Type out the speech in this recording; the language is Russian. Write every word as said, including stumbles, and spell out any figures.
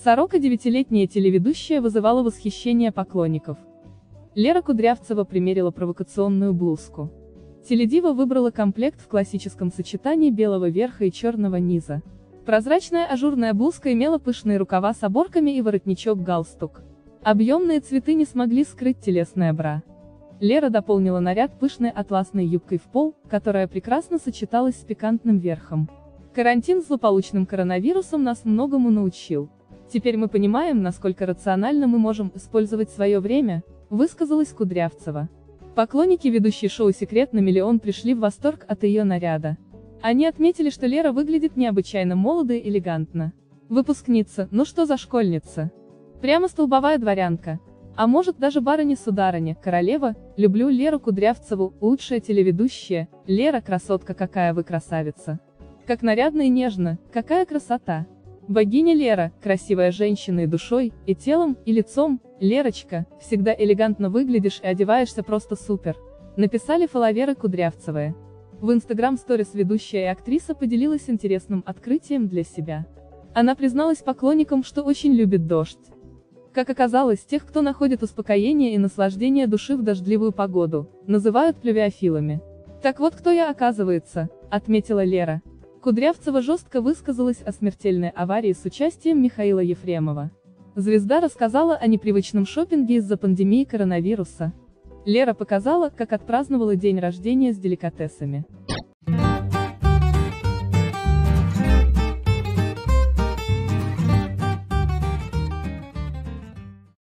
сорокадевятилетняя телеведущая вызывала восхищение поклонников. Лера Кудрявцева примерила провокационную блузку. Теледива выбрала комплект в классическом сочетании белого верха и черного низа. Прозрачная ажурная блузка имела пышные рукава с оборками и воротничок-галстук. Объемные цветы не смогли скрыть телесное бра. Лера дополнила наряд пышной атласной юбкой в пол, которая прекрасно сочеталась с пикантным верхом. Карантин с злополучным коронавирусом нас многому научил. Теперь мы понимаем, насколько рационально мы можем использовать свое время, высказалась Кудрявцева. Поклонники ведущей шоу «Секрет на миллион» пришли в восторг от ее наряда. Они отметили, что Лера выглядит необычайно молодо и элегантно. Выпускница, ну что за школьница? Прямо столбовая дворянка. А может даже барыня-сударыня, королева, люблю Леру Кудрявцеву, лучшая телеведущая, Лера, красотка, какая вы красавица. Как нарядно и нежно, какая красота. Богиня Лера, красивая женщина и душой, и телом, и лицом, Лерочка, всегда элегантно выглядишь и одеваешься просто супер, написали фолловеры Кудрявцевой. В Instagram Stories ведущая и актриса поделилась интересным открытием для себя. Она призналась поклонникам, что очень любит дождь. Как оказалось, тех, кто находит успокоение и наслаждение души в дождливую погоду, называют плювиофилами. Так вот кто я, оказывается, отметила Лера. Кудрявцева жестко высказалась о смертельной аварии с участием Михаила Ефремова. Звезда рассказала о непривычном шопинге из-за пандемии коронавируса. Лера показала, как отпраздновала день рождения с деликатесами.